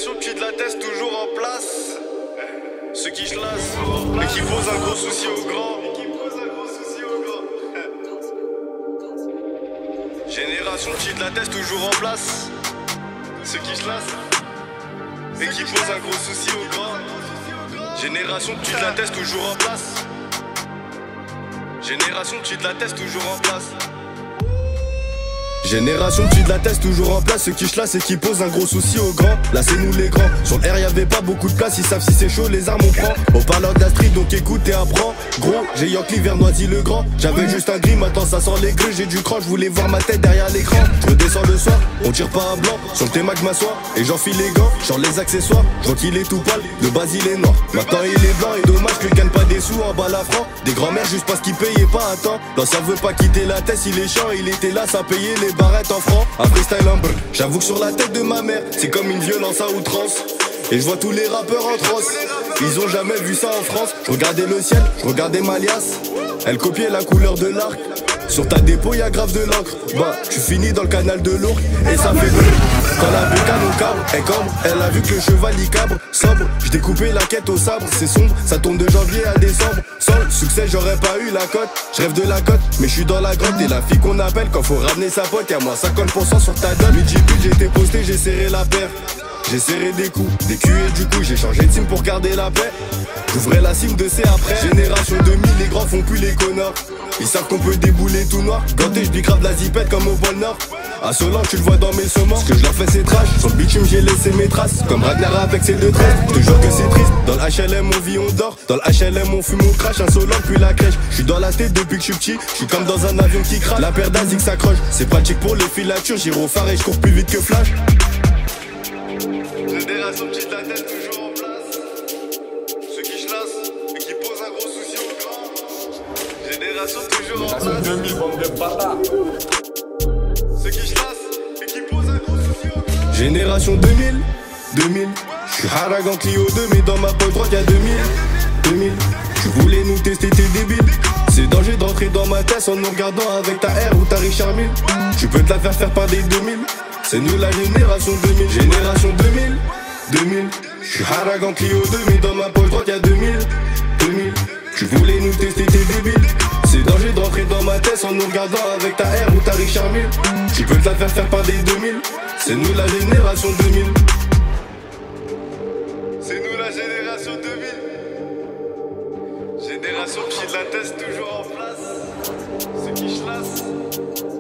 Génération qui de la teste toujours en place. Ceux qui chlassent, mais qui posent un gros souci aux grands. Génération qui de la teste toujours en place. Ceux qui chlassent, mais qui posent un gros souci aux grands. Génération qui de la teste toujours en place. Génération qui de la teste toujours en place. Génération qui de la teste toujours en place. Ceux qui chlassent et qui posent un gros souci aux grands. Là c'est nous les grands. Sur le R y'avait pas beaucoup de place. Ils savent si c'est chaud les armes on prend. On parle de la street donc écoute et apprends. Gros j'ai Yankee vers Noisy le grand. J'avais juste un gris maintenant ça sent les gris. J'ai du cran je voulais voir ma tête derrière l'écran. Je redescends le soir on tire pas à blanc. Sur le T-Mac je m'assois et j'enfile les gants. Genre les accessoires je vois qu'il est tout pâle. Le bas il est noir. Maintenant il est blanc et dommage que gagne pas des sous en bas la franc. Des grands-mères juste parce qu'ils payaient pas à temps. L'ancien veut pas quitter la tête il est chiant. Il était là ça payait les barrettes en francs. Un freestyle en brr. J'avoue que sur la tête de ma mère c'est comme une violence à outrance. Et je vois tous les rappeurs en transe. Ils ont jamais vu ça en France. Je regardais le ciel, je regardais ma liasse. Elle copiait la couleur de l'arc. Sur ta dépôt y'a grave de l'encre. Bah tu finis dans le canal de l'Ourcq. Et ça fait brr. Quand la bécane au cabre, elle cambre. Elle a vu que le cheval y cabre. Sobre, je découpais la quête au sabre. C'est sombre, ça tourne de janvier à décembre. Sans le succès j'aurais pas eu la cote. Je rêve de la cote, mais je suis dans la grotte. Et la fille qu'on appelle quand faut ramener sa pote. Y'a moins 50% sur ta dot. Midi pile j'étais posté, j'ai serré la paire. J'ai serré des coups, des culs et du coup j'ai changé de team pour garder la paix. J'ouvrais la cime de C après. Génération 2000, les grands font plus les connards. Ils savent qu'on peut débouler tout noir. Ganté, je grave la zipette comme au pôle Nord. Insolent, tu le vois dans mes saumons. Ce que je leur fais c'est trash. Sur le bitume j'ai laissé mes traces. Comme Ragnar avec ses 2 traits. Je te jure que c'est triste. Dans le HLM on vit, on dort. Dans le HLM on fume, on crache. Insolent puis la crèche. Je suis dans la tête depuis que je suis petit. Je suis comme dans un avion qui crache. La paire d'Azik s'accroche. C'est pratique pour les filatures. Giro phare et je cours plus vite que Flash. Génération qui de la tête toujours en place. Ceux qui chlassent et qui posent un gros souci aux grands. Génération toujours en place. 2000 bande de bâtards. Ceux qui chlassent et qui posent un gros souci aux grands. Génération 2000. Je suis Haragan Clio 2 mais dans ma poche droite y'a 2000. Tu voulais nous tester t'es débile. C'est danger d'entrer dans ma tête en nous regardant avec ta R ou ta Richard Mille. Tu peux te la faire par des 2000. C'est nous la génération 2000. Génération 2000. Je suis Haragan Clio 2 mais dans ma poche droite y'a 2000. Tu voulais nous tester t'es débile. C'est danger d'entrer dans ma tête en nous regardant avec ta R ou ta Richard Mille. Tu peux te la faire par des 2000. C'est nous la génération 2000. C'est nous la génération 2000. Génération qui la teste toujours en place. Ceux qui chlassent